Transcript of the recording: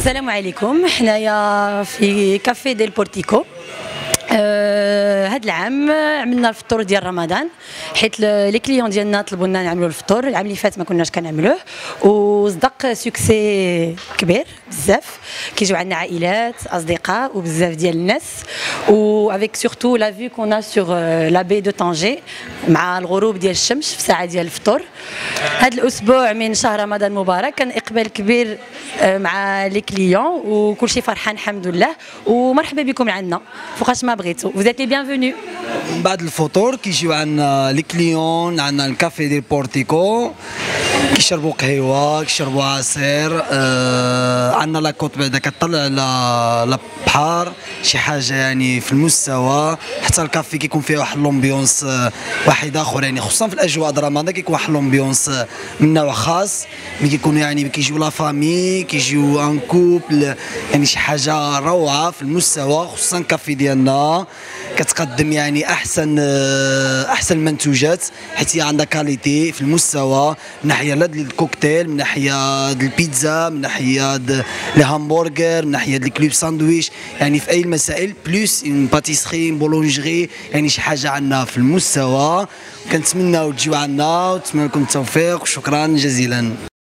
السلام عليكم. حنايا في كافي ديل بورتيكو. هاد العام عملنا الفطور ديال رمضان، حيت لي كليون ديالنا طلبوا لنا نعملوا الفطور. العام اللي فات ما كناش كنعملوه وصدق سوكسي كبير بزاف. كيجيو عندنا عائلات اصدقاء وبزاف ديال الناس، و افيك سورتو لا فيو كون سور لا بي دو طنجي مع الغروب ديال الشمس في ساعه ديال الفطور. هاد الاسبوع من شهر رمضان المبارك كان اقبال كبير مع لي كليون وكلشي فرحان الحمد لله، ومرحبا بكم عندنا فوقاش ما بغيتو. vous êtes les bienvenus. بعد الفطور كيجيو عندنا لي كليون، عندنا الكافي ديال بورتيكو، كيشربوا قهوه كيشربوا عصير. عندنا لاكوت بعدا كطلع على البحر، شي حاجه يعني في المستوى. حتى الكافي كيكون فيه واحد لومبيونس واحد اخر، يعني خصوصا في الاجواء د رمضان كيكون واحد لومبيونس من نوع خاص. ملي كيكونوا يعني كيجيو لا فامي، كيجيو ان كوبل، يعني شي حاجه روعه في المستوى. خصوصا الكافي ديالنا كتقدم يعني احسن المنتوجات، حيت هي عندها كاليتي في المستوى من ناحيه ديال الكوكتيل، من ناحيه ديال البيتزا، من ناحيه لي همبرجر، من ناحيه ديال الكلوب ساندويش، يعني في اي المسائل بلوس اون باتيسري بولونجري، يعني شي حاجه عندنا في المستوى. كنتمناو تجيو عندنا ونتمنى لكم التوفيق وشكرا جزيلا.